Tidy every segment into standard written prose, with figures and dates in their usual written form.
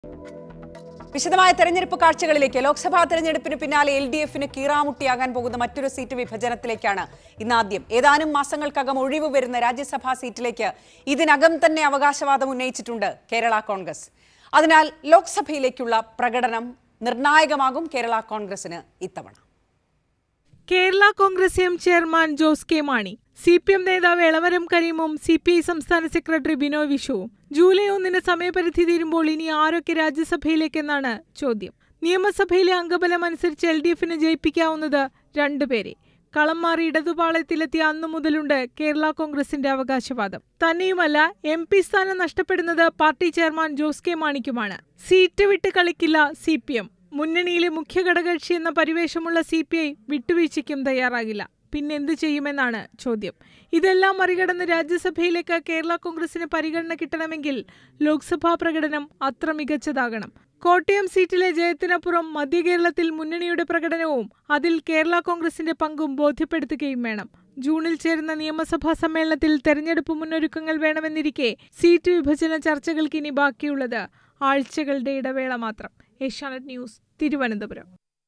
വിശദമായ തെരഞ്ഞെടുപ്പ് കാഴ്ചകളിലേക്ക് ലോക്സഭാ തെരഞ്ഞെടുപ്പിന് പിന്നാലെ എൽഡിഎഫിന് കീറാമുട്ടിയാകാൻ പോകുന്ന മറ്റൊരു സീറ്റ് വിഭജനത്തിലേക്കാണ് ഇന്നാദ്യം. ഏതാനും മാസങ്ങൾക്കകം ഒഴിവ് വരുന്ന രാജ്യസഭാ സീറ്റിലേക്ക് ഇതിനകം തന്നെ അവകാശവാദം ഉന്നയിച്ചിട്ടുണ്ട് കേരള കോൺഗ്രസ്. അതിനാൽ ലോക്സഭയിലേക്കുള്ള പ്രകടനം നിർണായകമാകും കേരള കോൺഗ്രസിന് ഇത്തവണ. Kerala Congress M chairman Jose K Mani, CPM നേതാവ് എളമരം കരീമും CPI സംസ്ഥാന സെക്രട്ടറി ബിനോയ് വിശ്വവും ജൂലൈ 1 സമയപരിധി തീരുമ്പോൾ ഇനി ആരൊക്കെ രാജ്യസഭയിലേക്കെന്നാണ് ചോദ്യം. നിയമസഭയിലെ അംഗബലം അനുസരിച്ച് LDFന് ജയിപ്പിക്കാവുന്നത് 2 പേരെ. കളം മാറി ഇടതുപാളയത്തിലെത്തിയ അന്നു മുതലുണ്ട് കേരള കോൺഗ്രസിന്റെ അവകാശവാദം. തന്നെയുമല്ല, MP സ്ഥാനം നഷ്ടപ്പെടുന്നത് പാർട്ടി ചെയർമാൻ ജോസ് കെ മാണിക്കുമാണ്. സീറ്റ് വിട്ട് കളിക്കില്ല CPM. മുന്നണിയിലെ മുഖ്യ ഘടകകക്ഷി എന്ന പരിവേഷമുള്ള CPI വിട്ടുവീഴ്ചയ്ക്കും തയ്യാറാകില്ല. പിന്നെന്ത് ചെയ്യുമെന്നാണ് ചോദ്യം. ഇതെല്ലാം മറികടന്ന് രാജ്യസഭയിലേക്ക് കേരള കോൺഗ്രസിന് പരിഗണന കിട്ടണമെങ്കിൽ ലോക്സഭാ പ്രകടനം അത്ര മികച്ചതാകണം. കോട്ടയം സീറ്റിലെ ജയത്തിനപ്പുറം മധ്യകേരളത്തിൽ മുന്നണിയുടെ പ്രകടനവും അതിൽ കേരള കോൺഗ്രസിന്റെ പങ്കും ബോധ്യപ്പെടുത്തുകയും വേണം. ജൂണിൽ ചേരുന്ന നിയമസഭാ സമ്മേളനത്തിൽ തെരഞ്ഞെടുപ്പ് മുന്നൊരുക്കങ്ങൾ വേണമെന്നിരിക്കെ സീറ്റ് വിഭജന ചർച്ചകൾക്ക് ഇനി ബാക്കിയുള്ളത് ആഴ്ചകളുടെ ഇടവേള മാത്രം. ഏഷ്യാനെറ്റ് ന്യൂസ്, തിരുവനന്തപുരം.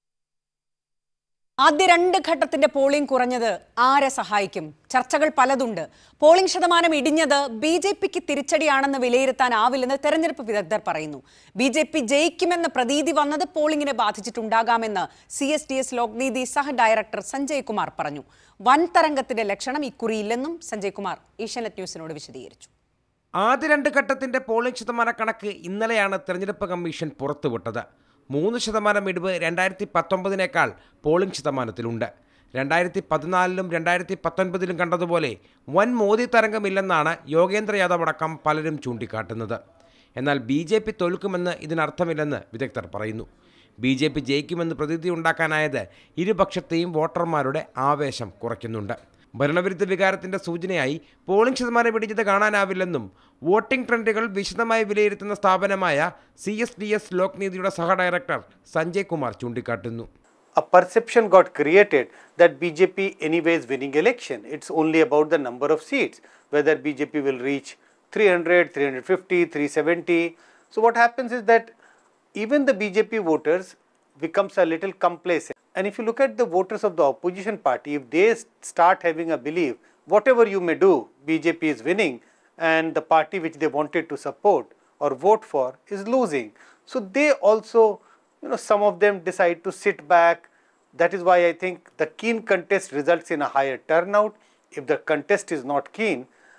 ആദ്യ 2 ഘട്ടത്തിന്റെ പോളിംഗ് കുറഞ്ഞത് ആരെ സഹായിക്കും? ചർച്ചകൾ പലതുണ്ട്. പോളിംഗ് ശതമാനം ഇടിഞ്ഞത് BJPക്ക് തിരിച്ചടിയാണെന്ന് വിലയിരുത്താനാവില്ലെന്ന് തെരഞ്ഞെടുപ്പ് വിദഗ്ധർ പറയുന്നു. BJP ജയിക്കുമെന്ന പ്രതീതി വന്നത് പോളിംഗിനെ ബാധിച്ചിട്ടുണ്ടാകാമെന്ന് CSDS ലോക്നീതി സഹ ഡയറക്ടർ സഞ്ജയ് കുമാർ പറഞ്ഞു. വൻ തരംഗത്തിന്റെ ലക്ഷണം ഇക്കുറിയില്ലെന്നും സഞ്ജയ് കുമാർ ഏഷ്യാനെറ്റ് ന്യൂസിനോട് വിശദീകരിച്ചു. ആദ്യ 2 ഘട്ടത്തിന്റെ പോളിംഗ് ശതമാന കണക്ക് ഇന്നലെയാണ് തെരഞ്ഞെടുപ്പ് കമ്മീഷൻ പുറത്തുവിട്ടത്. 3% ഇടിവ് 2019 പോളിംഗ് ശതമാനത്തിലുണ്ട്. 2014 2019 കണ്ടതുപോലെ വൻ മോദി തരംഗമില്ലെന്നാണ് യോഗേന്ദ്ര യാദവ് അടക്കം പലരും ചൂണ്ടിക്കാട്ടുന്നത്. എന്നാൽ BJP തോൽക്കുമെന്ന് ഇതിനർത്ഥമില്ലെന്ന് വിദഗ്ധർ പറയുന്നു. BJP ജയിക്കുമെന്ന് പ്രതീതി ഉണ്ടാക്കാനായത് ഇരുപക്ഷത്തെയും വോട്ടർമാരുടെ ആവേശം കുറയ്ക്കുന്നുണ്ട്. ഭരണവിരുദ്ധ വികാരത്തിന്റെ സൂചനയായി പോളിംഗ് ശതമാനം ഇടിഞ്ഞത് കാണാനാവില്ലെന്നും വോട്ടിംഗ് ട്രെൻഡുകൾ വിശദമായി വിലയിരുത്തുന്ന സ്ഥാപനമായ CSDS ലോക്നീതിയുടെ സഹ ഡയറക്ടർ സഞ്ജയ് കുമാർ ചൂണ്ടിക്കാട്ടുന്നു. A perception got created that BJP anyway is winning election. It's only about the number of seats, whether BJP will reach 300, 350, 370. So what happens is that even the BJP voters becomes a little complacent. And if you look at the voters of the opposition party, if they start having a belief, whatever you may do, BJP is winning and the party which they wanted to support or vote for is losing. So they also, some of them decide to sit back. That is why I think the keen contest results in a higher turnout. If the contest is not keen,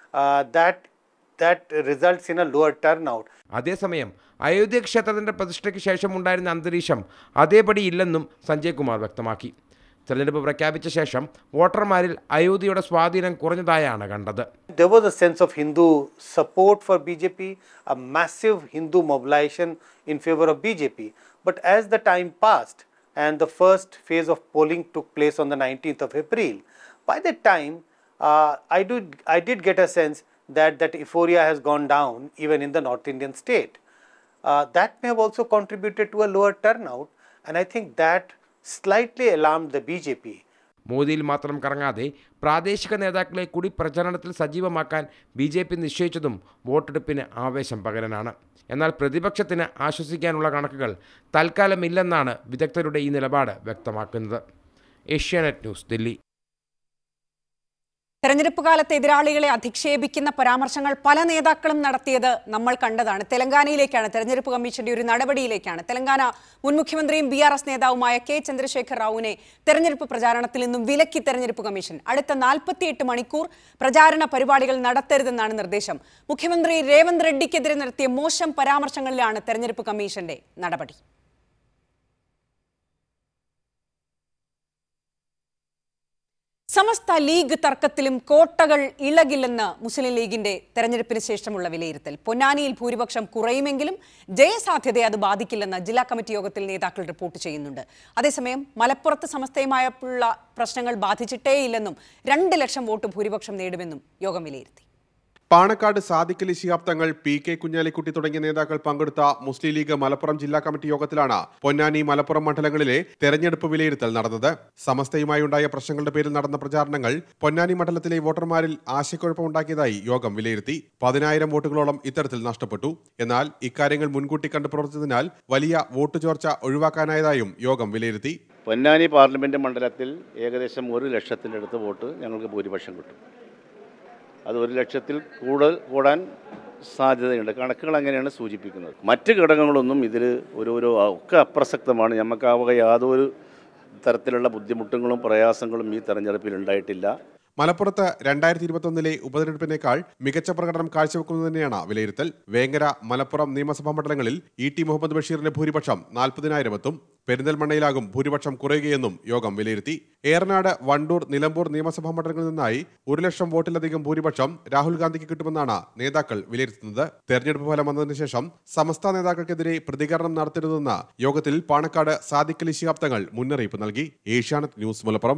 that results in a lower turnout. അതേസമയം അയോധ്യ ക്ഷേത്രത്തിന്റെ പ്രതിഷ്ഠയ്ക്ക് ശേഷമുണ്ടായിരുന്ന അന്തരീക്ഷം അതേപടി ഇല്ലെന്നും സഞ്ജയ് കുമാർ വ്യക്തമാക്കി. തെരഞ്ഞെടുപ്പ് പ്രഖ്യാപിച്ച ശേഷം വോട്ടർമാരിൽ അയോധ്യയുടെ സ്വാധീനം കുറഞ്ഞതായാണ് കണ്ടത്. There was a sense of Hindu support for BJP, a massive Hindu mobilization in favor of BJP. But as the time passed and the first phase of polling took place on the 19th of April, by that time I did get a sense that euphoria has gone down even in the North Indian state. That may have also contributed to a lower turnout, and I think that slightly alarmed the BJP. മോദിയിൽ മാത്രം കറങ്ങാതെ പ്രാദേശിക നേതാക്കളെ കൂടി പ്രചരണത്തിൽ സജീവമാക്കാൻ BJP നിശ്ചയിച്ചതും വോട്ടെടുപ്പിന് ആവേശം പകരാനാണ്. എന്നാൽ പ്രതിപക്ഷത്തിന് ആശ്വസിക്കാനുള്ള കണക്കുകൾ തൽക്കാലം ഇല്ലെന്നാണ് വിദഗ്ധരുടെ ഈ നിലപാട് വ്യക്തമാക്കുന്നത്. ഏഷ്യാനെറ്റ് ന്യൂസ്, ദില്ലി. തെരഞ്ഞെടുപ്പ് കാലത്ത് എതിരാളികളെ അധിക്ഷേപിക്കുന്ന പരാമർശങ്ങൾ പല നേതാക്കളും നടത്തിയത് നമ്മൾ കണ്ടതാണ്. തെലങ്കാനയിലേക്കാണ്, തെരഞ്ഞെടുപ്പ് കമ്മീഷന്റെ ഒരു നടപടിയിലേക്കാണ്. തെലങ്കാന മുൻ മുഖ്യമന്ത്രിയും BRS നേതാവുമായ K. ചന്ദ്രശേഖർ റാവുവിനെ തെരഞ്ഞെടുപ്പ് പ്രചാരണത്തിൽ നിന്നും വിലക്കി തെരഞ്ഞെടുപ്പ് കമ്മീഷൻ. അടുത്ത 48 മണിക്കൂർ പ്രചാരണ പരിപാടികൾ നടത്തരുതെന്നാണ് നിർദ്ദേശം. മുഖ്യമന്ത്രി രേവന്ത് റെഡ്ഡിക്കെതിരെ നടത്തിയ മോശം പരാമർശങ്ങളിലാണ് തെരഞ്ഞെടുപ്പ് കമ്മീഷന്റെ നടപടി. സമസ്ത ലീഗ് തർക്കത്തിലും കോട്ടകൾ ഇളകില്ലെന്ന് മുസ്ലിം ലീഗിന്റെ തെരഞ്ഞെടുപ്പിന് ശേഷമുള്ള വിലയിരുത്തൽ. പൊന്നാനിയിൽ ഭൂരിപക്ഷം കുറയുമെങ്കിലും ജയസാധ്യതയെ അത് ബാധിക്കില്ലെന്ന് ജില്ലാ കമ്മിറ്റി യോഗത്തിൽ നേതാക്കൾ റിപ്പോർട്ട് ചെയ്യുന്നുണ്ട്. അതേസമയം മലപ്പുറത്ത് സമസ്തയുമായുള്ള പ്രശ്നങ്ങൾ ബാധിച്ചിട്ടേയില്ലെന്നും 2 ലക്ഷം വോട്ട് ഭൂരിപക്ഷം നേടുമെന്നും യോഗം വിലയിരുത്തി. പാണക്കാട് സാദിഖ് അലി ശിഹാബ് തങ്ങൾ, PK കുഞ്ഞാലിക്കുട്ടി തുടങ്ങിയ നേതാക്കൾ പങ്കെടുത്ത മുസ്ലിം ലീഗ് മലപ്പുറം ജില്ലാ കമ്മിറ്റി യോഗത്തിലാണ് പൊന്നാനി, മലപ്പുറം മണ്ഡലങ്ങളിലെ തെരഞ്ഞെടുപ്പ് വിലയിരുത്തൽ നടന്നത്. സമസ്തയുമായി ഉണ്ടായ പ്രശ്നങ്ങളുടെ പേരിൽ നടന്ന പ്രചാരണങ്ങൾ പൊന്നാനി മണ്ഡലത്തിലെ വോട്ടർമാരിൽ ആശയക്കുഴപ്പമുണ്ടാക്കിയതായി യോഗം വിലയിരുത്തി. 10,000 വോട്ടുകളോളം ഇത്തരത്തിൽ നഷ്ടപ്പെട്ടു. എന്നാൽ ഇക്കാര്യങ്ങൾ മുൻകൂട്ടി കണ്ടു പ്രവർത്തിച്ചതിനാൽ വലിയ വോട്ട് ചോർച്ച ഒഴിവാക്കാനായതായും യോഗം വിലയിരുത്തി. പൊന്നാനി പാർലമെന്റ് മണ്ഡലത്തിൽ ഏകദേശം 1 ലക്ഷത്തിനടുത്ത് വോട്ട് ഞങ്ങൾക്ക് ഭൂരിപക്ഷം കിട്ടും. അത് 1 ലക്ഷത്തിൽ കൂടാൻ സാധ്യതയുണ്ട്. കണക്കുകൾ അങ്ങനെയാണ് സൂചിപ്പിക്കുന്നത്. മറ്റ് ഘടകങ്ങളൊന്നും ഇതിൽ ഒക്കെ അപ്രസക്തമാണ്. നമുക്ക് യാതൊരു തരത്തിലുള്ള ബുദ്ധിമുട്ടുകളും പ്രയാസങ്ങളും ഈ തെരഞ്ഞെടുപ്പിൽ ഉണ്ടായിട്ടില്ല. മലപ്പുറത്ത് 2021 ഉപതെരഞ്ഞെടുപ്പിനേക്കാൾ മികച്ച പ്രകടനം കാഴ്ചവെക്കുന്നതിനെയാണ് വിലയിരുത്തൽ. വേങ്ങര, മലപ്പുറം നിയമസഭാ മണ്ഡലങ്ങളിൽ ET മുഹമ്മദ് ബഷീറിന്റെ ഭൂരിപക്ഷം 40,000 എത്തും. പെരിന്തൽമണ്ണയിലാകും ഭൂരിപക്ഷം കുറയുകയെന്നും യോഗം വിലയിരുത്തി. ഏറനാട്, വണ്ടൂർ, നിലമ്പൂർ നിയമസഭാ മണ്ഡലങ്ങളിൽ നിന്നായി 1 ലക്ഷം വോട്ടിലധികം ഭൂരിപക്ഷം രാഹുൽ ഗാന്ധിക്ക് കിട്ടുമെന്നാണ് നേതാക്കൾ വിലയിരുത്തുന്നത്. തെരഞ്ഞെടുപ്പ് ഫലം വന്നതിന് ശേഷം സമസ്ത നേതാക്കൾക്കെതിരെ പ്രതികരണം നടത്തരുതെന്ന് യോഗത്തിൽ പാണക്കാട് സാദിഖ് അലി ശിഹാബ് തങ്ങൾ മുന്നറിയിപ്പ് നൽകി. ഏഷ്യാനെറ്റ് ന്യൂസ്, മലപ്പുറം.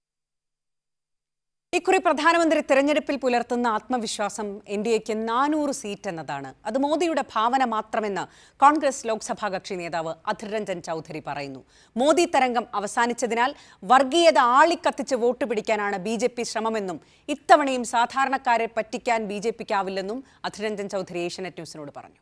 ഇക്കുറി പ്രധാനമന്ത്രി തെരഞ്ഞെടുപ്പിൽ പുലർത്തുന്ന ആത്മവിശ്വാസം NDAക്ക് 400 സീറ്റ് എന്നതാണ്. അത് മോദിയുടെ ഭാവന മാത്രമെന്ന് കോൺഗ്രസ് ലോക്സഭാ കക്ഷി നേതാവ് അധിർ രഞ്ജൻ ചൌധരി പറയുന്നു. മോദി തരംഗം അവസാനിച്ചതിനാൽ വർഗീയത ആളിക്കത്തിച്ച് വോട്ട് പിടിക്കാനാണ് BJP ശ്രമമെന്നും ഇത്തവണയും സാധാരണക്കാരെ പറ്റിക്കാൻ BJPക്കാവില്ലെന്നും അധിർ രഞ്ജൻ ചൌധരി ഏഷ്യാനെറ്റ് ന്യൂസിനോട് പറഞ്ഞു.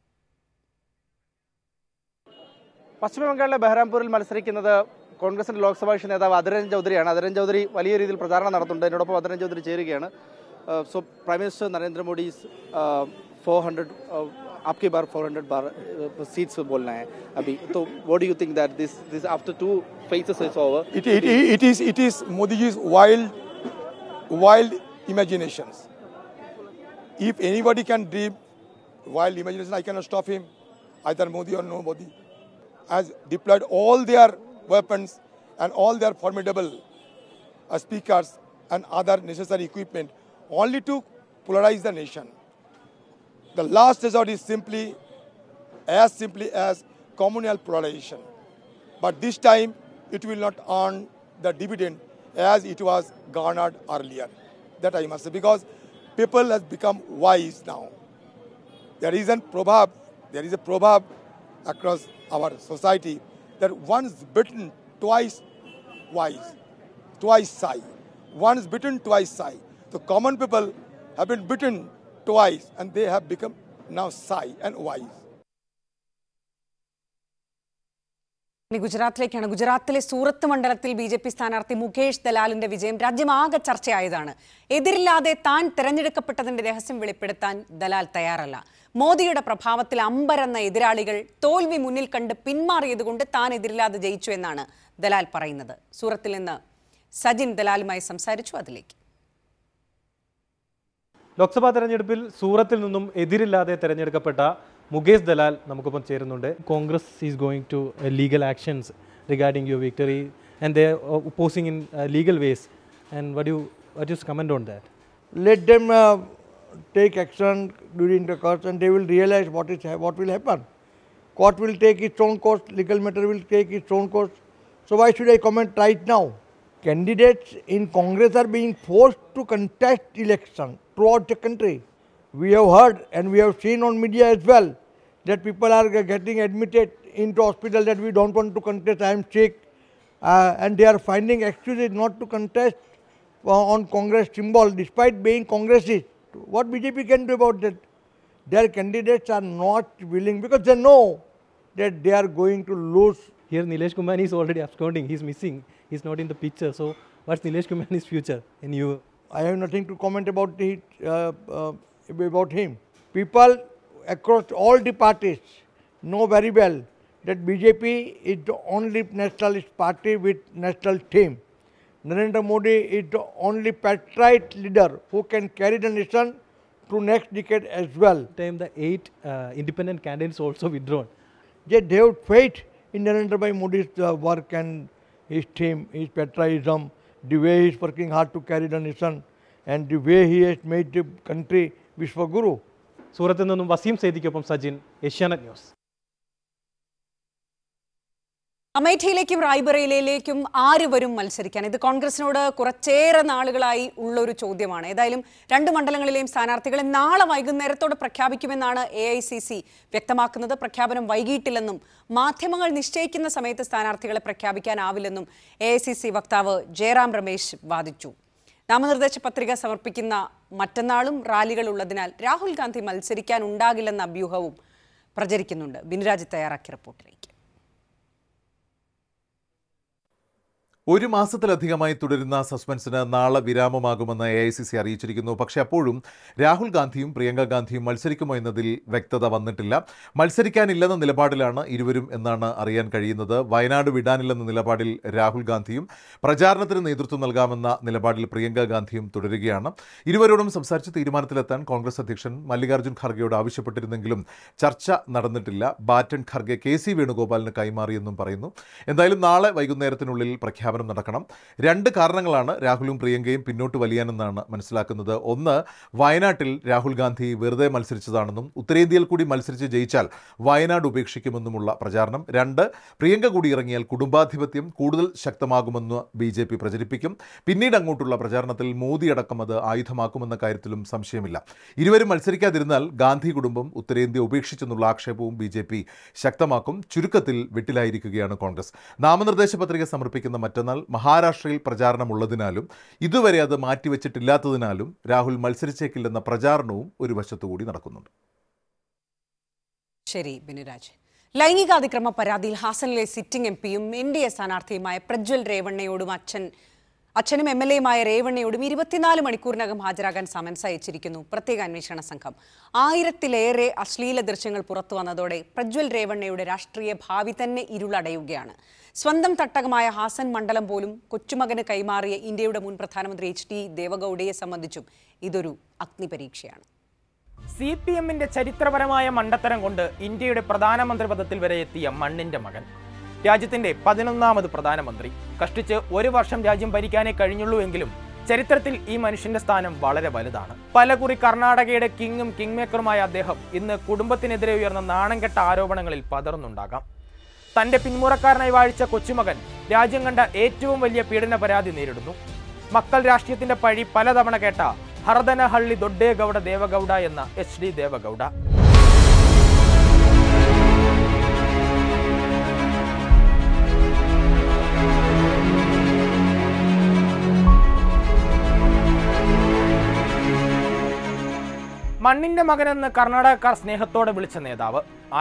പശ്ചിമബംഗാളിലെ ബഹ്റാംപൂരിൽ മത്സരിക്കുന്നത് കോൺഗ്രസിന്റെ ലോക്സഭാ കക്ഷി നേതാവ് അധിർ രഞ്ജൻ ചൌധരിയാണ്. അധിർ രഞ്ജൻ ചൌധരി വലിയ രീതിയിൽ പ്രചാരണം നടത്തുന്നുണ്ട്. എന്നോടൊപ്പം അധിർ രഞ്ജൻ ചൌധരി ചേരുകയാണ്. So prime minister Narendra Modi 400 आपकी बार 400 सीट्स बोलना है अभी. तो what do you think that this after 2 phases is over? It is Modi's wild imaginations. If anybody can dream wild imagination, I cannot stop him. Either Modi or nobody has deployed all their weapons and all their formidable speakers and other necessary equipment only to polarize the nation. The last resort is simply as communal polarization. But this time it will not earn the dividend as it was garnered earlier. That I must say, because people has become wise now. There is a proverb across our society that once bitten, twice wise, twice sigh. Once bitten, twice sigh. The common people have been bitten twice and they have become now sigh and wise. ഗുജറാത്തിലേക്കാണ്. ഗുജറാത്തിലെ സൂറത്ത് മണ്ഡലത്തിൽ BJP സ്ഥാനാർത്ഥി മുകേഷ് ദലാലിന്റെ വിജയം രാജ്യമാകെ ചർച്ചയായതാണ്. എതിരില്ലാതെ താൻ തെരഞ്ഞെടുക്കപ്പെട്ടതിന്റെ രഹസ്യം വെളിപ്പെടുത്താൻ ദലാൽ തയ്യാറല്ല. മോദിയുടെ പ്രഭാവത്തിൽ അമ്പരന്ന എതിരാളികൾ തോൽവി മുന്നിൽ കണ്ട് പിന്മാറിയതുകൊണ്ട് താൻ എതിരില്ലാതെ ജയിച്ചു എന്നാണ് ദലാൽ പറയുന്നത്. സൂറത്തിൽ നിന്ന് സജിൻ ദലാലുമായി സംസാരിച്ചു. അതിലേക്ക്. ലോക്സഭാ തെരഞ്ഞെടുപ്പിൽ സൂറത്തിൽ നിന്നും എതിരില്ലാതെ തെരഞ്ഞെടുക്കപ്പെട്ട മുകേഷ് ദലാൽ നമുക്കൊപ്പം ചേരുന്നുണ്ട്. Congress is going to legal actions regarding your victory and they opposing in legal ways. And what is comment on that? Let them take action during the course and they will realize what will happen. Court will take its own course, legal matter will take its own course. So why should I comment right now? Candidates in Congress are being forced to contest election throughout the country. We have heard and we have seen on media as well that people are getting admitted into hospital that we don't want to contest, I am sick, and they are finding excuses not to contest on Congress symbol despite being Congressists. What BJP can do about that? Their candidates are not willing because they know that they are going to lose. Here Nilesh Kumani is already absconding. He's missing. He's not in the picture. So what's Nilesh Kumani's future in you? I have nothing to comment about him. People across all the parties know very well that BJP is the only nationalist party with national theme. Narendra Modi is the only patriot leader who can carry the nation to next decade as well. Time the 8 independent candidates also withdrawn. Yet they have faith in Narendra Modi's work and his theme, his patriotism, the way he is working hard to carry the nation and the way he has made the country Vishwaguru. സൂറത്തിൽ നിന്നും വസീം സൈദിക്കൊപ്പം Sajin, Asianet news. അമേഠിയിലേക്കും റായ്ബറേലിയിലേക്കും ആര് വരും മത്സരിക്കാൻ? ഇത് കോൺഗ്രസിനോട് കുറച്ചേറെ നാളുകളായി ഉള്ളൊരു ചോദ്യമാണ്. ഏതായാലും 2 മണ്ഡലങ്ങളിലെയും സ്ഥാനാർത്ഥികളെ നാളെ വൈകുന്നേരത്തോടെ പ്രഖ്യാപിക്കുമെന്നാണ് AICC വ്യക്തമാക്കുന്നത്. പ്രഖ്യാപനം വൈകിട്ടില്ലെന്നും മാധ്യമങ്ങൾ നിശ്ചയിക്കുന്ന സമയത്ത് സ്ഥാനാർത്ഥികളെ പ്രഖ്യാപിക്കാനാവില്ലെന്നും AICC വക്താവ് ജയറാം രമേശ് വാദിച്ചു. നാമനിർദ്ദേശ പത്രിക സമർപ്പിക്കുന്ന മറ്റന്നാളും റാലികൾ ഉള്ളതിനാൽ രാഹുൽ ഗാന്ധി മത്സരിക്കാനുണ്ടാകില്ലെന്ന അഭ്യൂഹവും പ്രചരിക്കുന്നുണ്ട്. ബിനുരാജ് തയ്യാറാക്കിയ റിപ്പോർട്ടിലേക്ക്. ഒരു മാസത്തിലധികമായി തുടരുന്ന സസ്പെൻസിന് നാളെ വിരാമമാകുമെന്ന് AICC അറിയിച്ചിരിക്കുന്നു. പക്ഷേ അപ്പോഴും രാഹുൽ ഗാന്ധിയും പ്രിയങ്ക ഗാന്ധിയും മത്സരിക്കുമോ എന്നതിൽ വ്യക്തത വന്നിട്ടില്ല. മത്സരിക്കാനില്ലെന്ന നിലപാടിലാണ് ഇരുവരും എന്നാണ് അറിയാൻ കഴിയുന്നത്. വയനാട് വിടാനില്ലെന്ന നിലപാടിൽ രാഹുൽ ഗാന്ധിയും പ്രചാരണത്തിന് നേതൃത്വം നൽകാമെന്ന നിലപാടിൽ പ്രിയങ്ക ഗാന്ധിയും തുടരുകയാണ്. ഇരുവരോടും സംസാരിച്ച് തീരുമാനത്തിലെത്താൻ കോൺഗ്രസ് അധ്യക്ഷൻ മല്ലികാർജ്ജുൻ ഖർഗെയോട് ആവശ്യപ്പെട്ടിരുന്നെങ്കിലും ചർച്ച നടന്നിട്ടില്ല. ബാറ്റൺ ഖർഗെ KC വേണുഗോപാലിന് കൈമാറിയെന്നും പറയുന്നു. എന്തായാലും നാളെ വൈകുന്നേരത്തിനുള്ളിൽ പ്രഖ്യാപനം നടക്കണം. 2 കാരണങ്ങളാണ് രാഹുലും പ്രിയങ്കയും പിന്നോട്ട് വലിയാനെന്നാണ് മനസ്സിലാക്കുന്നത്. ഒന്ന്, വയനാട്ടിൽ രാഹുൽ ഗാന്ധി വെറുതെ മത്സരിച്ചതാണെന്നും ഉത്തരേന്ത്യയിൽ കൂടി മത്സരിച്ച് ജയിച്ചാൽ വയനാട് ഉപേക്ഷിക്കുമെന്നുമുള്ള പ്രചാരണം. 2, പ്രിയങ്ക കൂടി ഇറങ്ങിയാൽ കുടുംബാധിപത്യം കൂടുതൽ ശക്തമാകുമെന്ന് BJP പ്രചരിപ്പിക്കും. പിന്നീട് അങ്ങോട്ടുള്ള പ്രചാരണത്തിൽ മോദി അടക്കം അത് ആയുധമാക്കുമെന്ന കാര്യത്തിലും സംശയമില്ല. ഇരുവരും മത്സരിക്കാതിരുന്നാൽ ഗാന്ധി കുടുംബം ഉത്തരേന്ത്യ ഉപേക്ഷിച്ചെന്നുള്ള ആക്ഷേപവും BJP ശക്തമാക്കും. ചുരുക്കത്തിൽ വെട്ടിലായിരിക്കുകയാണ് കോൺഗ്രസ്. നാമനിർദ്ദേശ പത്രിക സമർപ്പിക്കുന്ന മറ്റന്നാൾ മഹാരാഷ്ട്രയിൽ പ്രചാരണമുള്ളതിനാലും ഇതുവരെ അത് മാറ്റിവെച്ചിട്ടില്ലാത്തതിനാലും രാഹുൽ മത്സരിച്ചേക്കില്ലെന്ന പ്രചാരണവും ഒരു വശത്തുകൂടി നടക്കുന്നുണ്ട്. ശരി ബിനുരാജ്. ലൈംഗികാതിക്രമ പരാതിയിൽ ഹാസനിലെ സിറ്റിംഗ് MPയും NDA സ്ഥാനാർത്ഥിയുമായ പ്രജ്വൽ രേവണ്ണയോടും അച്ഛനും MLAയുമായ രേവണ്ണയോടും 24 മണിക്കൂറിനകം ഹാജരാകാൻ സമൻസ് അയച്ചിരിക്കുന്നു പ്രത്യേക അന്വേഷണ സംഘം. 1000-ലേറെ അശ്ലീല ദൃശ്യങ്ങൾ പുറത്തു വന്നതോടെ പ്രജ്വൽ രേവണ്ണയുടെ രാഷ്ട്രീയ ഭാവി തന്നെ ഇരുളടയുകയാണ്. സ്വന്തം തട്ടകമായ ഹാസൻ മണ്ഡലം പോലും കൊച്ചുമകന് കൈമാറിയ ഇന്ത്യയുടെ മുൻ പ്രധാനമന്ത്രി HD ദേവഗൌഡയെ സംബന്ധിച്ചും ഇതൊരു അഗ്നിപരീക്ഷയാണ്. CPMന്റെ ചരിത്രപരമായ മണ്ടത്തരം കൊണ്ട് ഇന്ത്യയുടെ പ്രധാനമന്ത്രി പദത്തിൽ വരെ എത്തിയ മണ്ണിന്റെ മകൻ, രാജ്യത്തിന്റെ 11ാമത് പ്രധാനമന്ത്രി. കഷ്ടിച്ച് 1 വർഷം രാജ്യം ഭരിക്കാനേ കഴിഞ്ഞുള്ളൂ എങ്കിലും ചരിത്രത്തിൽ ഈ മനുഷ്യന്റെ സ്ഥാനം വളരെ വലുതാണ്. പലകുറി കർണാടകയുടെ കിങ്ങും കിങ് മേക്കറുമായ അദ്ദേഹം ഇന്ന് കുടുംബത്തിനെതിരെ ഉയർന്ന നാണംകെട്ട ആരോപണങ്ങളിൽ പതറുന്നുണ്ടാകാം. തന്റെ പിന്മുറക്കാരനായി വാഴിച്ച കൊച്ചുമകൻ രാജ്യം കണ്ട ഏറ്റവും വലിയ പീഡന പരാതി നേരിടുന്നു. മക്കൾ രാഷ്ട്രീയത്തിന്റെ പഴി പലതവണ കേട്ട ഹർദനഹള്ളി ദൊഡ്ഡേഗൌഡ ദേവഗൌഡ എന്ന HD ദേവഗൌഡ. മണ്ണിന്റെ മകനെന്ന് കർണാടകക്കാർ സ്നേഹത്തോടെ വിളിച്ച നേതാവ്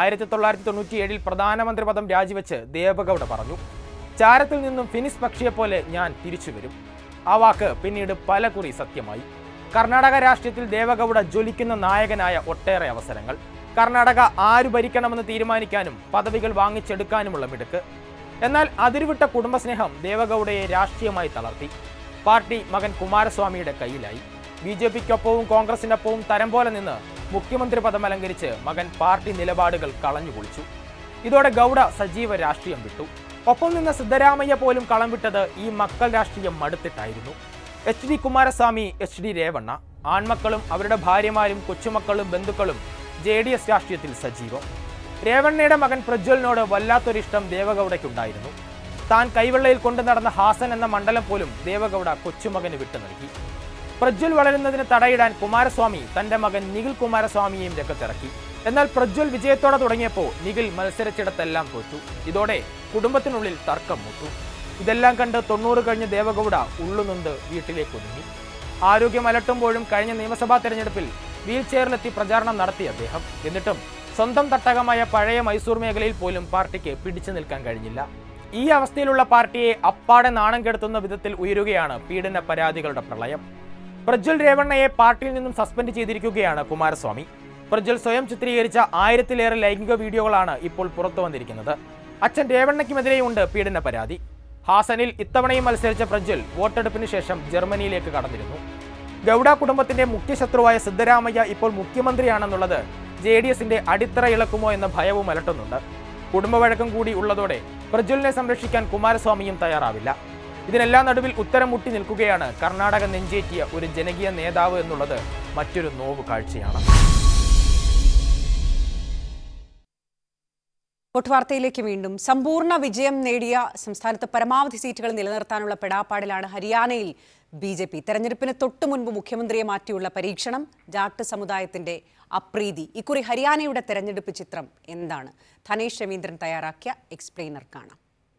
1997 പ്രധാനമന്ത്രി പദം രാജിവെച്ച് ദേവഗൌഡ പറഞ്ഞു, ചാരത്തിൽ നിന്നും ഫിനിസ് പക്ഷിയെപ്പോലെ ഞാൻ തിരിച്ചു വരും. ആ വാക്ക് പിന്നീട് പലകുറി സത്യമായി. കർണാടക രാഷ്ട്രീയത്തിൽ ദേവഗൌഡ ജ്വലിക്കുന്ന നായകനായ ഒട്ടേറെ അവസരങ്ങൾ. കർണാടക ആരു ഭരിക്കണമെന്ന് തീരുമാനിക്കാനും പദവികൾ വാങ്ങിച്ചെടുക്കാനുമുള്ള മിടുക്ക്. എന്നാൽ അതിരുവിട്ട കുടുംബസ്നേഹം ദേവഗൌഡയെ രാഷ്ട്രീയമായി തളർത്തി. പാർട്ടി മകൻ കുമാരസ്വാമിയുടെ കയ്യിലായി. BJPക്കൊപ്പവും കോൺഗ്രസിനൊപ്പവും തരം പോലെ നിന്ന് മുഖ്യമന്ത്രി പദം അലങ്കരിച്ച് മകൻ പാർട്ടി നിലപാടുകൾ കളഞ്ഞുകുളിച്ചു. ഇതോടെ ഗൌഡ സജീവ രാഷ്ട്രീയം വിട്ടു. ഒപ്പം നിന്ന സിദ്ധരാമയ്യ പോലും കളം വിട്ടത് ഈ മക്കൾ രാഷ്ട്രീയം മടുത്തിട്ടായിരുന്നു. HD കുമാരസ്വാമി, HD രേവണ്ണ, ആൺമക്കളും അവരുടെ ഭാര്യമാരും കൊച്ചുമക്കളും ബന്ധുക്കളും JDS രാഷ്ട്രീയത്തിൽ സജീവം. രേവണ്ണയുടെ മകൻ പ്രജ്വലിനോട് വല്ലാത്തൊരിഷ്ടം ദേവഗൌഡയ്ക്കുണ്ടായിരുന്നു. താൻ കൈവെള്ളയിൽ കൊണ്ടു നടന്ന ഹാസൻ എന്ന മണ്ഡലം പോലും ദേവഗൌഡ കൊച്ചുമകന് വിട്ടു നൽകി. പ്രജ്വൽ വളരുന്നതിന് തടയിടാൻ കുമാരസ്വാമി തന്റെ മകൻ നിഖിൽ കുമാരസ്വാമിയെയും രംഗത്തിറക്കി. എന്നാൽ പ്രജ്വൽ വിജയത്തോടെ തുടങ്ങിയപ്പോൾ നിഖിൽ മത്സരിച്ചിടത്തെല്ലാം തോറ്റു. ഇതോടെ കുടുംബത്തിനുള്ളിൽ തർക്കം മൂത്തു. ഇതെല്ലാം കണ്ട് 90 കഴിഞ്ഞ ദേവഗൌഡ ഉള്ളുനൊന്ത് വീട്ടിലേക്ക് ഒതുങ്ങി. ആരോഗ്യം അലട്ടുമ്പോഴും കഴിഞ്ഞ നിയമസഭാ തെരഞ്ഞെടുപ്പിൽ വീൽ ചെയറിലെത്തി പ്രചാരണം നടത്തി അദ്ദേഹം. എന്നിട്ടും സ്വന്തം തട്ടകമായ പഴയ മൈസൂർ മേഖലയിൽ പോലും പാർട്ടിക്ക് പിടിച്ചു നിൽക്കാൻ കഴിഞ്ഞില്ല. ഈ അവസ്ഥയിലുള്ള പാർട്ടിയെ അപ്പാടെ നാണം കെടുത്തുന്ന വിധത്തിൽ ഉയരുകയാണ് പീഡന പരാതികളുടെ പ്രളയം. പ്രജ്വൽ രേവണ്ണയെ പാർട്ടിയിൽ നിന്നും സസ്പെൻഡ് ചെയ്തിരിക്കുകയാണ് കുമാരസ്വാമി. പ്രജ്വൽ സ്വയം ചിത്രീകരിച്ച 1000-ലേറെ ലൈംഗിക വീഡിയോകളാണ് ഇപ്പോൾ പുറത്തു വന്നിരിക്കുന്നത്. അച്ഛൻ രേവണ്ണയ്ക്കുമെതിരെയുണ്ട് പീഡന പരാതി. ഹാസനിൽ ഇത്തവണയും മത്സരിച്ച പ്രജ്വൽ വോട്ടെടുപ്പിന് ശേഷം ജർമ്മനിയിലേക്ക് കടന്നിരുന്നു. ഗൌഡ കുടുംബത്തിന്റെ മുഖ്യശത്രുവായ സിദ്ധരാമയ്യ ഇപ്പോൾ മുഖ്യമന്ത്രിയാണെന്നുള്ളത് JDSന്റെ അടിത്തറ ഇളക്കുമോ എന്ന ഭയവും അലട്ടുന്നുണ്ട്. കുടുംബവഴക്കം കൂടി ഉള്ളതോടെ പ്രജ്വലിനെ സംരക്ഷിക്കാൻ കുമാരസ്വാമിയും തയ്യാറാവില്ല. ഇതിനെല്ലാം നടുവിൽ ഉത്തരം മുട്ടി നിൽക്കുകയാണ് കർണാടക നെഞ്ചേറ്റിയ ഒരു ജനകീയ നേതാവ് എന്നുള്ളത് മറ്റൊരു നോവ് കാഴ്ചയാണ്. വോട്ട് വാർത്തയിലേക്ക് വീണ്ടും. സമ്പൂർണ്ണ വിജയം നേടിയ സംസ്ഥാനത്ത് പരമാവധി സീറ്റുകൾ നിലനിർത്താനുള്ള പെടാപ്പാടിലാണ് ഹരിയാനയിൽ BJP. തെരഞ്ഞെടുപ്പിന് തൊട്ടു മുൻപ് മുഖ്യമന്ത്രിയെ മാറ്റിയുള്ള പരീക്ഷണം, ജാട്ട് സമുദായത്തിന്റെ അപ്രീതി. ഇക്കുറി ഹരിയാനയുടെ തെരഞ്ഞെടുപ്പ് ചിത്രം എന്താണ്? ധനേഷ് രവീന്ദ്രൻ തയ്യാറാക്കിയ എക്സ്പ്ലെയിനർ കാണാം.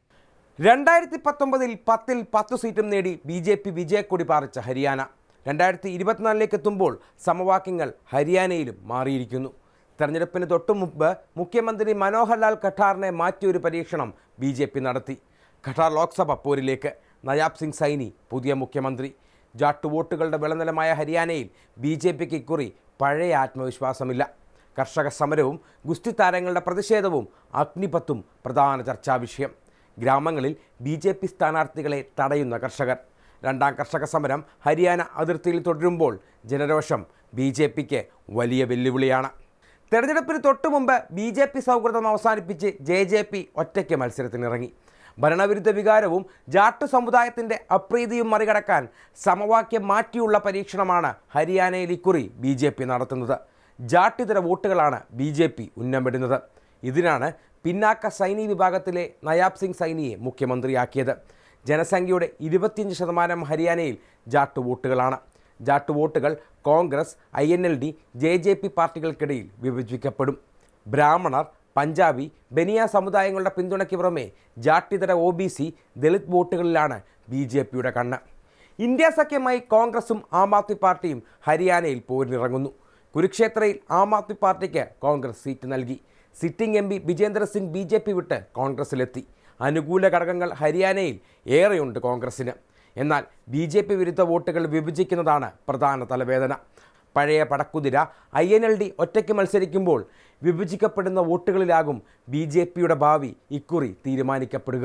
2019 10ൽ 10 സീറ്റും നേടി BJP വിജയക്കൊടി പാറിച്ച ഹരിയാന 2024 എത്തുമ്പോൾ സമവാക്യങ്ങൾ ഹരിയാനയിലും മാറിയിരിക്കുന്നു. തെരഞ്ഞെടുപ്പിന് തൊട്ടു മുമ്പ് മുഖ്യമന്ത്രി മനോഹർ ലാൽ ഖട്ടാറിനെ മാറ്റിയൊരു പരീക്ഷണം BJP നടത്തി. ഖട്ടാർ ലോക്സഭ പോരിലേക്ക്. നയാബ് സിംഗ് സൈനി പുതിയ മുഖ്യമന്ത്രി. ജാട്ട് വോട്ടുകളുടെ വിളനിലമായ ഹരിയാനയിൽ BJPക്ക് ഇക്കുറി പഴയ ആത്മവിശ്വാസമില്ല. കർഷക സമരവും ഗുസ്തി താരങ്ങളുടെ പ്രതിഷേധവും അഗ്നിപത്തും പ്രധാന ചർച്ചാ വിഷയം. ഗ്രാമങ്ങളിൽ BJP സ്ഥാനാർത്ഥികളെ തടയുന്ന കർഷകർ. രണ്ടാം കർഷക സമരം ഹരിയാന അതിർത്തിയിൽ തുടരുമ്പോൾ ജനരോഷം BJPക്ക് വലിയ വെല്ലുവിളിയാണ്. തെരഞ്ഞെടുപ്പിന് തൊട്ടു മുമ്പ് BJP സൗഹൃദം അവസാനിപ്പിച്ച് JJP ഒറ്റയ്ക്ക് മത്സരത്തിനിറങ്ങി. ഭരണവിരുദ്ധ വികാരവും ജാട്ട് സമുദായത്തിൻ്റെ അപ്രീതിയും മറികടക്കാൻ സമവാക്യം മാറ്റിയുള്ള പരീക്ഷണമാണ് ഹരിയാനയിൽ ഇക്കുറി BJP നടത്തുന്നത്. ജാട്ടിതര വോട്ടുകളാണ് BJP ഉന്നമിടുന്നത്. ഇതിനാണ് പിന്നാക്ക സൈനി വിഭാഗത്തിലെ നയാബ് സിംഗ് സൈനിയെ മുഖ്യമന്ത്രിയാക്കിയത്. ജനസംഖ്യയുടെ 25% ഹരിയാനയിൽ ജാട്ട് വോട്ടുകളാണ്. ജാട്ട് വോട്ടുകൾ കോൺഗ്രസ്, INLD, JJP പാർട്ടികൾക്കിടയിൽ വിഭജിക്കപ്പെടും. ബ്രാഹ്മണർ, പഞ്ചാബി, ബനിയ സമുദായങ്ങളുടെ പിന്തുണയ്ക്ക് പുറമെ ജാട്ടിതര OBC, ദളിത് വോട്ടുകളിലാണ് BJPയുടെ കണ്ണ്. ഇന്ത്യ സഖ്യമായി കോൺഗ്രസും ആം ആദ്മി പാർട്ടിയും ഹരിയാനയിൽ പോരിനിറങ്ങുന്നു. കുരുക്ഷേത്രയിൽ ആം ആദ്മി പാർട്ടിക്ക് കോൺഗ്രസ് സീറ്റ് നൽകി. Sitting MP Vijender Singh BJP വിട്ട് കോൺഗ്രസിലെത്തി. അനുകൂല ഘടകങ്ങൾ ഹരിയാനയിൽ ഏറെയുണ്ട് കോൺഗ്രസിന്. എന്നാൽ BJP വിരുദ്ധ വോട്ടുകൾ വിഭജിക്കുന്നതാണ് പ്രധാന തലവേദന. പഴയ പടക്കുതിര INLD ഒറ്റയ്ക്ക് മത്സരിക്കുമ്പോൾ വിഭജിക്കപ്പെടുന്ന വോട്ടുകളിലാകും BJPയുടെ ഭാവി ഇക്കുറി തീരുമാനിക്കപ്പെടുക.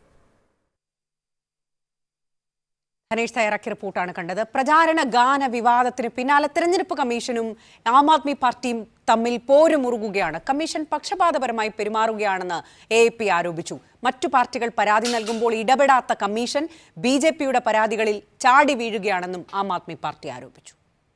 ധനേഷ് തയ്യാറാക്കിയ റിപ്പോർട്ടാണ് കണ്ടത്. പ്രചാരണ ഗാന വിവാദത്തിന് പിന്നാലെ തെരഞ്ഞെടുപ്പ് കമ്മീഷനും ആം ആദ്മി പാർട്ടിയും തമ്മിൽ പോരുമുറുകുകയാണ്. കമ്മീഷൻ പക്ഷപാതപരമായി പെരുമാറുകയാണെന്ന് AAP ആരോപിച്ചു. മറ്റു പാർട്ടികൾ പരാതി നൽകുമ്പോൾ ഇടപെടാത്ത കമ്മീഷൻ BJPയുടെ പരാതികളിൽ ചാടി വീഴുകയാണെന്നും ആം ആദ്മി പാർട്ടി ആരോപിച്ചു.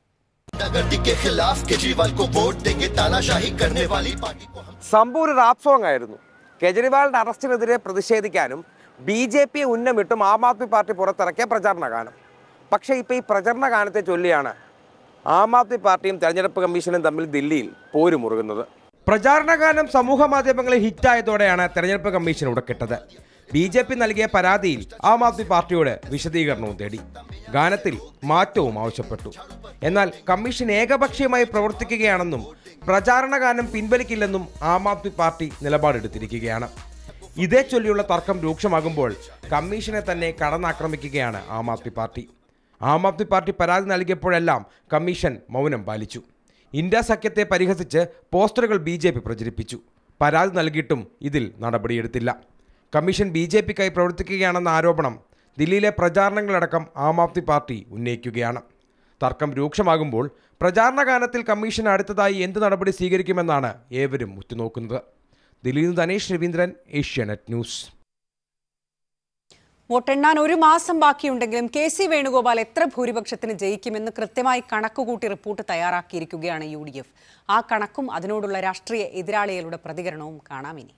സംഭവം ഒരു റാപ്പ് സോങ് ആയിരുന്നു. കേജ്രിവാളിന്റെ അറസ്റ്റിനെതിരെ പ്രതിഷേധിക്കാനും BJPയെ ഉന്നമിട്ടും ആം ആദ്മി പാർട്ടി പുറത്തിറക്കിയ പ്രചാരണ ഗാനം. പക്ഷേ ഇപ്പോൾ ഈ പ്രചരണ ഗാനത്തെ ചൊല്ലിയാണ് ആം ആദ്മി പാർട്ടിയും തെരഞ്ഞെടുപ്പ് കമ്മീഷനും തമ്മിൽ ദില്ലിയിൽ പോരുമുറുകുന്നത്. പ്രചാരണ ഗാനം സമൂഹ മാധ്യമങ്ങളിൽ ഹിറ്റായതോടെയാണ് തെരഞ്ഞെടുപ്പ് കമ്മീഷൻ ഉടക്കിട്ടത്. BJP നൽകിയ പരാതിയിൽ ആം ആദ്മി പാർട്ടിയോട് വിശദീകരണവും തേടി. ഗാനത്തിൽ മാറ്റവും ആവശ്യപ്പെട്ടു. എന്നാൽ കമ്മീഷൻ ഏകപക്ഷീയമായി പ്രവർത്തിക്കുകയാണെന്നും പ്രചാരണ ഗാനം പിൻവലിക്കില്ലെന്നും ആം ആദ്മി പാർട്ടി നിലപാടെടുത്തിരിക്കുകയാണ്. ഇതേ ചൊല്ലിയുള്ള തർക്കം രൂക്ഷമാകുമ്പോൾ കമ്മീഷനെ തന്നെ കടന്നാക്രമിക്കുകയാണ് ആം ആദ്മി പാർട്ടി. ആം ആദ്മി പാർട്ടി പരാതി നൽകിയപ്പോഴെല്ലാം കമ്മീഷൻ മൗനം പാലിച്ചു. ഇന്ത്യ സഖ്യത്തെ പരിഹസിച്ച് പോസ്റ്ററുകൾ BJP പ്രചരിപ്പിച്ചു. പരാതി നൽകിയിട്ടും ഇതിൽ നടപടിയെടുത്തില്ല. കമ്മീഷൻ BJPക്കായി പ്രവർത്തിക്കുകയാണെന്ന ആരോപണം ദില്ലിയിലെ പ്രചാരണങ്ങളടക്കം ആം ആദ്മി പാർട്ടി ഉന്നയിക്കുകയാണ്. തർക്കം രൂക്ഷമാകുമ്പോൾ പ്രചാരണ ഗാനത്തിൽ കമ്മീഷൻ അടുത്തതായി എന്ത് നടപടി സ്വീകരിക്കുമെന്നാണ് ഏവരും ഉറ്റുനോക്കുന്നത്. ദില്ലിയിൽ നിന്ന് ധനേഷ് രവീന്ദ്രൻ, ഏഷ്യാനെറ്റ് ന്യൂസ്. വോട്ടെണ്ണാൻ ഒരു മാസം ബാക്കിയുണ്ടെങ്കിലും KC വേണുഗോപാൽ എത്ര ഭൂരിപക്ഷത്തിന് ജയിക്കുമെന്ന് കൃത്യമായി കണക്കുകൂട്ടി റിപ്പോർട്ട് തയ്യാറാക്കിയിരിക്കുകയാണ് UDF. ആ കണക്കും അതിനോടുള്ള രാഷ്ട്രീയ എതിരാളികളുടെ പ്രതികരണവും കാണാം ഇനി.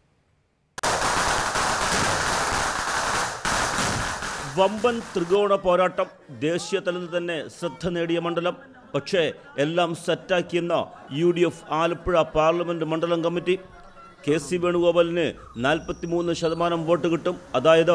വമ്പൻ ത്രികോണ പോരാട്ടം. ദേശീയ തലത്തിൽ തന്നെ ശ്രദ്ധ നേടിയ മണ്ഡലം. പക്ഷേ എല്ലാം സെറ്റാക്കിയെന്ന UDF ആലപ്പുഴ പാർലമെന്റ് മണ്ഡലം കമ്മിറ്റി. KC വേണുഗോപാലിന് 43% വോട്ട് കിട്ടും. അതായത്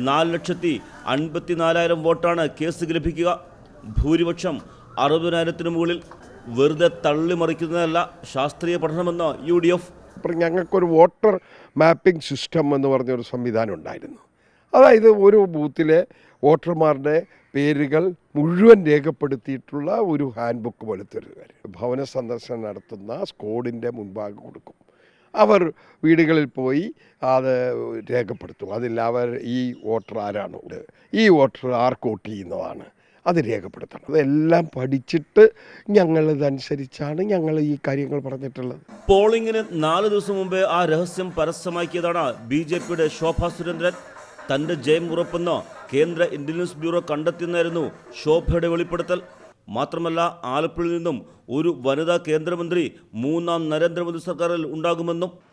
4,54,000 വോട്ടാണ് KCക്ക് ലഭിക്കുക. ഭൂരിപക്ഷം 60,000-ന് മുകളിൽ. വെറുതെ തള്ളിമറിക്കുന്നതല്ല ശാസ്ത്രീയ പഠനമെന്ന് UDF. ഞങ്ങൾക്കൊരു വോട്ടർ മാപ്പിംഗ് സിസ്റ്റം എന്ന് പറഞ്ഞൊരു സംവിധാനം ഉണ്ടായിരുന്നു. അതായത് ഒരു ബൂത്തിലെ വോട്ടർമാരുടെ പേരുകൾ മുഴുവൻ രേഖപ്പെടുത്തിയിട്ടുള്ള ഒരു ഹാൻഡ് ബുക്ക് പോലത്തെ ഒരു കാര്യം ഭവന സന്ദർശനം നടത്തുന്ന സ്ക്വാഡിൻ്റെ മുൻപാകെ കൊടുക്കും. അവർ വീടുകളിൽ പോയി അത് രേഖപ്പെടുത്തും. അതിൽ അവർ ഈ വോട്ടർ ആരാണ്, ഈ വോട്ടർ ആർക്ക് വോട്ട് ചെയ്യുന്നതാണ്, അത് രേഖപ്പെടുത്തണം. അതെല്ലാം പഠിച്ചിട്ട് ഞങ്ങളിതനുസരിച്ചാണ് ഞങ്ങൾ ഈ കാര്യങ്ങൾ പറഞ്ഞിട്ടുള്ളത്. പോളിംഗിന് 4 ദിവസം മുമ്പേ ആ രഹസ്യം പരസ്യമാക്കിയതാണ് BJPയുടെ ശോഭാ സുരേന്ദ്രൻ. തൻ്റെ ജയം ഉറപ്പെന്ന് കേന്ദ്ര ഇന്റലിജൻസ് ബ്യൂറോ കണ്ടെത്തിയെന്നായിരുന്നു ശോഭയുടെ വെളിപ്പെടുത്തൽ. മാത്രമല്ല ആലപ്പുഴയിൽ നിന്നും ഒരു വനിതാ കേന്ദ്രമന്ത്രി 3ാം നരേന്ദ്രമോദി സർക്കാരിൽ ഉണ്ടാകുമെന്നും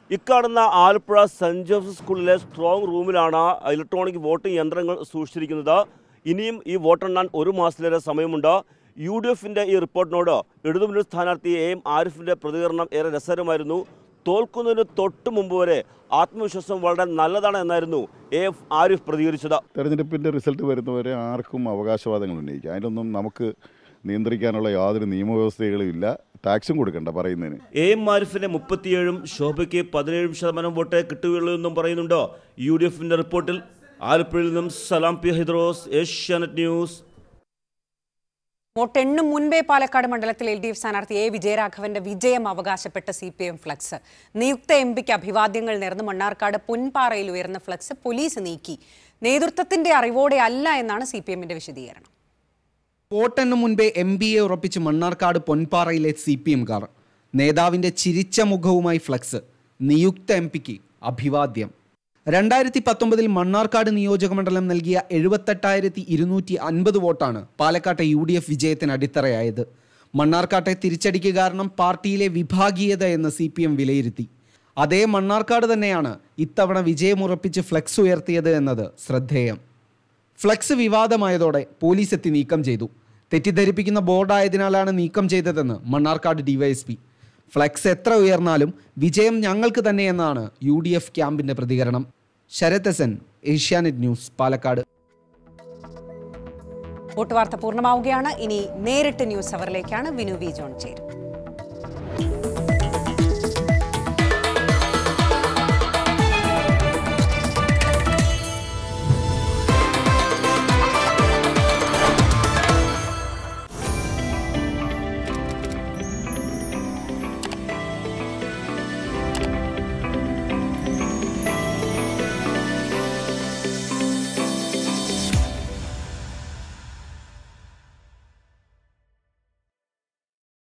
ഇക്കാണുന്ന ആലപ്പുഴ സെൻറ് ജോസഫ് സ്കൂളിലെ സ്ട്രോങ് റൂമിലാണ് ഇലക്ട്രോണിക് വോട്ടിംഗ് യന്ത്രങ്ങൾ സൂക്ഷിച്ചിരിക്കുന്നത്. ഇനിയും ഈ വോട്ടെണ്ണാൻ 1 മാസത്തിലേറെ സമയമുണ്ട്. UDFിൻ്റെ ഈ റിപ്പോർട്ടിനോട് ഇടതുമുന്നണി സ്ഥാനാർത്ഥി AM ആരിഫിൻ്റെ പ്രതികരണം ഏറെ രസകരമായിരുന്നു. തോൽക്കുന്നതിന് തൊട്ട് മുമ്പ് വരെ ആത്മവിശ്വാസം വളരെ നല്ലതാണ് എന്നായിരുന്നു AF ആരിഫ് പ്രതികരിച്ചത്. തെരഞ്ഞെടുപ്പിൻ്റെ റിസൾട്ട് വരുന്നവരെ ആർക്കും അവകാശവാദങ്ങൾ ഉന്നയിക്കാം. അതിനൊന്നും നമുക്ക് നിയന്ത്രിക്കാനുള്ള യാതൊരു നിയമവ്യവസ്ഥകളും ഇല്ല. ടാക്സും കൊടുക്കണ്ട പറയുന്നതിന്. AM ആരിഫിന് 37ഉം ശോഭയ്ക്ക് 17% വോട്ടേ കിട്ടുകയുള്ളൂ എന്നും പറയുന്നുണ്ട് UDFിൻ്റെ റിപ്പോർട്ടിൽ. ആലപ്പുഴയിൽ നിന്നും സലാം പി ഹൈദ്രോസ്, ഏഷ്യാനെറ്റ് ന്യൂസ്. വോട്ടെണ്ണും മുൻപേ പാലക്കാട് മണ്ഡലത്തിൽ LDF സ്ഥാനാർത്ഥി A വിജയരാഘവന്റെ വിജയം അവകാശപ്പെട്ട CPM ഫ്ലക്സ്. നിയുക്ത MP അഭിവാദ്യങ്ങൾ നേർന്ന് മണ്ണാർക്കാട് പൊൻപാറയിൽ ഉയർന്ന ഫ്ലക്സ് പോലീസ് നീക്കി. നേതൃത്വത്തിന്റെ അറിവോടെ അല്ല എന്നാണ് CPMന്റെ വിശദീകരണം. വോട്ടെണ്ണും മുൻപേ MBA ഉറപ്പിച്ച് മണ്ണാർക്കാട് പൊൻപാറയിലെ CPMകാർ. നേതാവിന്റെ ചിരിച്ച മുഖവുമായി ഫ്ലക്സ്. നിയുക്ത MP അഭിവാദ്യം. 2019 മണ്ണാർക്കാട് നിയോജകമണ്ഡലം നൽകിയ 78,250 വോട്ടാണ് പാലക്കാട്ടെ UDF വിജയത്തിന് അടിത്തറയായത്. മണ്ണാർക്കാട്ടെ തിരിച്ചടിക്ക് കാരണം പാർട്ടിയിലെ വിഭാഗീയത എന്ന് CPM വിലയിരുത്തി. അതേ മണ്ണാർക്കാട് തന്നെയാണ് ഇത്തവണ വിജയമുറപ്പിച്ച് ഫ്ലക്സ് ഉയർത്തിയത് എന്നത് ശ്രദ്ധേയം. ഫ്ലക്സ് വിവാദമായതോടെ പോലീസ് എത്തി നീക്കം ചെയ്തു. തെറ്റിദ്ധരിപ്പിക്കുന്ന ബോർഡായതിനാലാണ് നീക്കം ചെയ്തതെന്ന് മണ്ണാർക്കാട് DYSP. ഫ്ലക്സ് എത്ര ഉയർന്നാലും വിജയം ഞങ്ങൾക്ക് തന്നെയെന്നാണ് UDF ക്യാമ്പിന്റെ പ്രതികരണം. ശരത് എസൻ, ഏഷ്യാനെറ്റ് ന്യൂസ്, പാലക്കാട്. വോട്ട് വാർത്ത പൂർണ്ണമാവുകയാണ്. ഇനി നേരിട്ട് ന്യൂസ് അവറിലേക്കാണ്. വിനു വി ജോൺ ചേരും.